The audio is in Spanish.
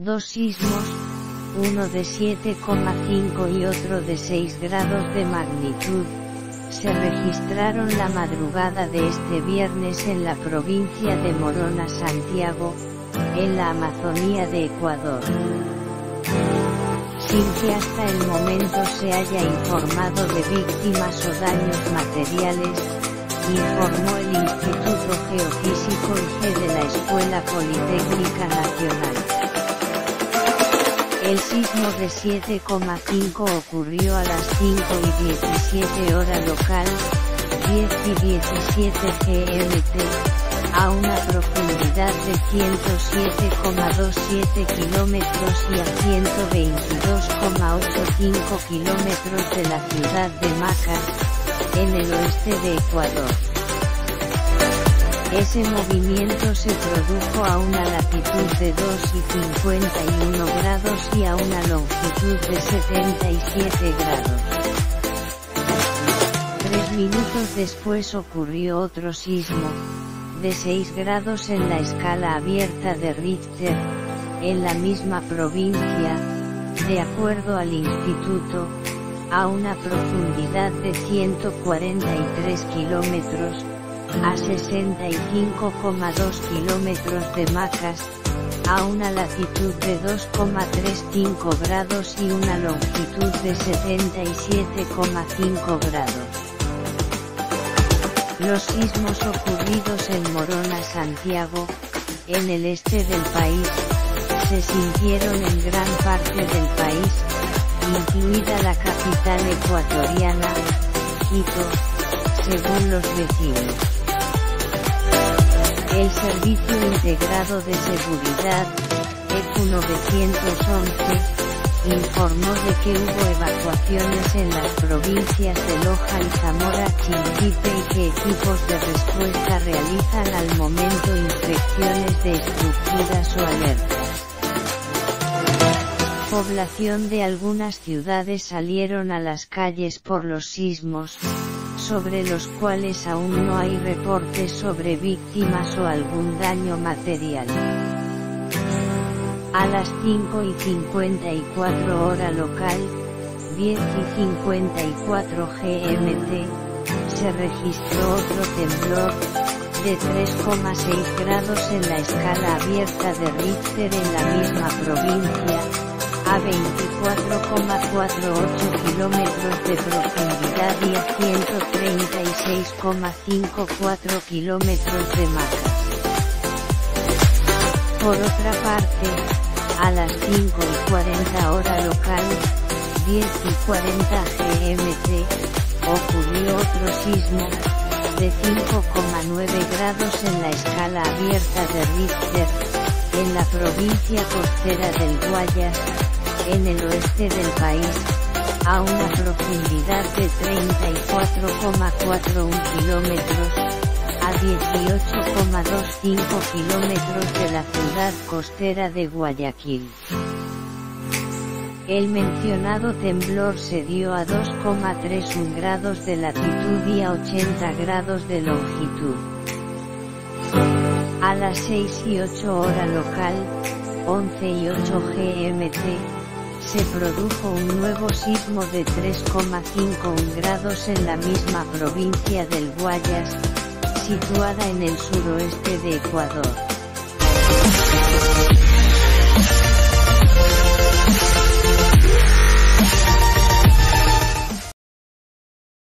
Dos sismos, uno de 7,5 y otro de 6 grados de magnitud, se registraron la madrugada de este viernes en la provincia de Morona, Santiago, en la Amazonía de Ecuador. Sin que hasta el momento se haya informado de víctimas o daños materiales, informó el Instituto Geofísico IG de la Escuela Politécnica Nacional. El sismo de 7,5 ocurrió a las 5:17 hora local, 10:17 GMT, a una profundidad de 107,27 kilómetros y a 122,85 kilómetros de la ciudad de Macas, en el oeste de Ecuador. Ese movimiento se produjo a una latitud de 2,51 grados y a una longitud de 77 grados. 3 minutos después ocurrió otro sismo, de 6 grados en la escala abierta de Richter, en la misma provincia, de acuerdo al instituto, a una profundidad de 143 kilómetros, a 65,2 kilómetros de Macas, a una latitud de 2,35 grados y una longitud de 77,5 grados. Los sismos ocurridos en Morona, Santiago, en el este del país, se sintieron en gran parte del país, incluida la capital ecuatoriana, Quito, según los vecinos. El Servicio Integrado de Seguridad, ECU 911, informó de que hubo evacuaciones en las provincias de Loja y Zamora Chinchipe y que equipos de respuesta realizan al momento inspecciones de estructuras o alertas. Población de algunas ciudades salieron a las calles por los sismos, sobre los cuales aún no hay reportes sobre víctimas o algún daño material. A las 5:54 hora local, 10:54 GMT, se registró otro temblor, de 3,6 grados en la escala abierta de Richter en la misma provincia, a 24,48 kilómetros de profundidad y a 136,54 kilómetros de Macas. Por otra parte, a las 5:40 hora local, 10:40 GMT, ocurrió otro sismo, de 5,9 grados en la escala abierta de Richter, en la provincia costera del Guayas, en el oeste del país, a una profundidad de 34,41 kilómetros, a 18,25 kilómetros de la ciudad costera de Guayaquil. El mencionado temblor se dio a 2,31 grados de latitud y a 80 grados de longitud. A las 6:08 hora local, 11:08 GMT, se produjo un nuevo sismo de 3,51 grados en la misma provincia del Guayas, situada en el suroeste de Ecuador.